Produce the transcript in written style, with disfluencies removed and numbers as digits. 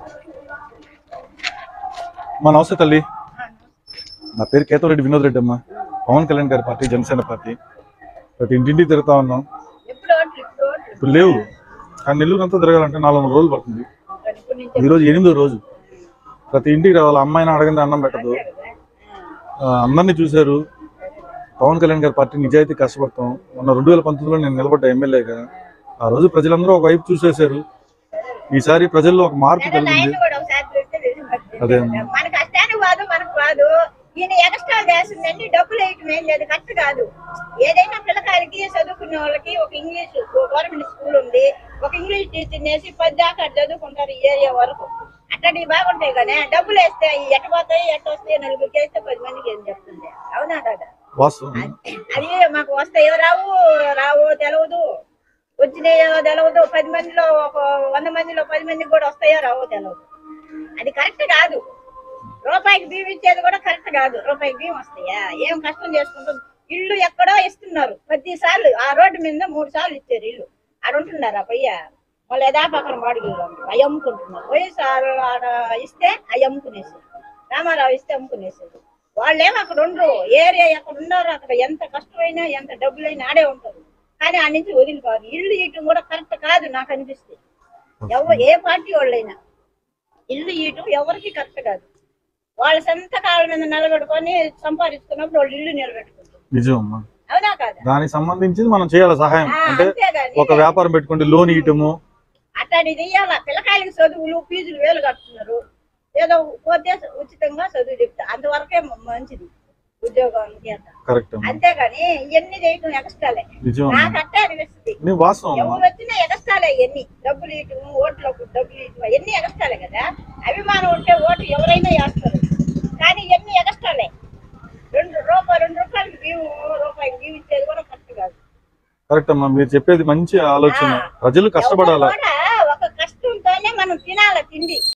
మా నమస్తే తల్లి. నా పేరు కేతవరెడ్డి వినోద్ రెడ్డి అమ్మ. పవన్ కళ్యాణ్ గారి పార్టీ, జనసేన పార్టీ. ప్రతి ఇంటింటికి తిరుగుతా ఉన్నాం. ఇప్పుడు లేవు, కానీ నెల్లూరు అంతా తిరగాలంటే 400 రోజులు పడుతుంది. ఈరోజు 8వ రోజు. ప్రతి ఇంటికి రావాలి, అమ్మాయిని అడగండి అన్నం పెట్టదు. అందరినీ చూశారు. పవన్ కళ్యాణ్ గారి పార్టీ నిజాయితీ కష్టపడతాం. మొన్న 2019లో నేను నిలబడ్డ ఎమ్మెల్యేగా. ఆ రోజు ప్రజలందరూ ఒకవైపు చూసేశారు. ఈసారి ప్రజల్లో ఒక మార్పు కలిగింది. అదే మన కష్టానికి కాదు, మనకు కాదు. ఈయన ఎక్స్ట్రాలు చేస్తుందండి, డబ్బులు వేయటం ఏం లేదు, కరెక్ట్ కాదు. ఏదైనా పిల్లకాయలకి చదువుకునే వాళ్ళకి ఒక ఇంగ్లీష్ గవర్నమెంట్ స్కూల్ ఉంది, ఒక ఇంగ్లీష్ టీచర్ వేసి 10 దాకా చదువుకుంటారు ఈ ఏరియా వరకు. అట్లాంటివి బాగుంటాయి కానీ డబ్బులు వేస్తే ఎట్ట పోతాయి, ఎట్ట వస్తాయి, నలుగురికి వేస్తే 10 మందికి ఏం చెప్తుంది? అవునా కదా? అది మాకు వస్తాయో రావో తెలియదు, వచ్చినాయో తెలియదు. 10 మందిలో ఒక 100 మందిలో 10 మందికి కూడా వస్తాయో రావో తెలియదు. అది కరెక్ట్ కాదు. రూపాయికి బియ్యం ఇచ్చేది కూడా కరెక్ట్ కాదు. రూపాయికి బియ్యం వస్తాయా? ఏం కష్టం చేసుకుంటాం. ఇల్లు ఎక్కడో ఇస్తున్నారు. 10 సార్లు ఆ రోడ్డు మీద 3 సార్లు ఇచ్చారు ఇల్లు. ఆడ ఉంటున్నారా పయ్య? వాళ్ళు యథా పక్కన వాడుగులు అవి అమ్ముకుంటున్నారు. వైఎస్ఆర్ ఆడ ఇస్తే అవి అమ్ముకునేసారు, రామారావు ఇస్తే అమ్ముకునేసారు. వాళ్ళేమో అక్కడ ఉండరు. ఏరియా ఎక్కడ ఉన్నారు, అక్కడ ఎంత కష్టమైనా ఎంత డబ్బులైనా ఆడే ఉంటారు. కానీ ఆ నుంచి వదిలిపోరు. ఇల్లు ఇయటం కూడా కరెక్ట్ కాదు నాకు అనిపిస్తే. ఏ పార్టీ వాళ్ళైనా ఇల్లు ఇయటం ఎవరికి కరెక్ట్ కాదు. వాళ్ళ సొంత కాళ్ళ మీద నిలబెట్టుకొని సంపాదించుకున్నప్పుడు వాళ్ళు ఇల్లు నిలబెట్టుకుంటారు. నిజమమ్మా, అవునా కాదా? దానికి సంబంధించి మనం చేయాలి సహాయం. అంటే ఒక వ్యాపారం పెట్టుకుంటే లోన్ ఇయటము అట్లాంటిది చెయ్యాలా. పిల్లకాయలకి చదువులు ఫీజులు వేలు కడుతున్నారు. ఏదో పోతే ఉచితంగా చదువు చెప్తా, అంతవరకే మంచిది ఉద్యోగానికి. అంతేగాని ఇవన్నీ చేయటం ఎక్స్ట్రాలే. నాకు అట్టే అనిపిస్తుంది. ఎవరు వచ్చినా ఎగస్ట్రాలే. ఇవన్నీ డబ్బులు ఇయటం, ఓట్లకు డబ్బులు ఇయటం అవన్నీ ఎగస్ట్రాలే కదా. అభిమానం ఉంటే ఓటు ఎవరైనా వేస్తారు. కానీ ఇవన్నీ ఎగస్ట్రాలే. 2 రూపాయలకి బియ్యం, రూపాయికి బియ్యం ఇచ్చేది కూడా కరెక్ట్ కాదు. కరెక్ట్ అమ్మా, మీరు చెప్పేది మంచి ఆలోచన. ప్రజలు కష్టపడాలి. ఒక కష్టంతోనే మనం తినాలి తిండి.